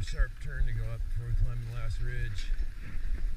sharp turn to go up before we climb the last ridge.